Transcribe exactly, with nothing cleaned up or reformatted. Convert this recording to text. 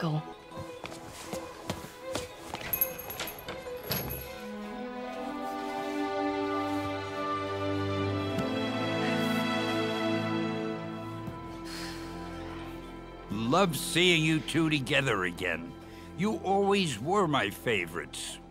go. Love seeing you two together again. You always were my favorites.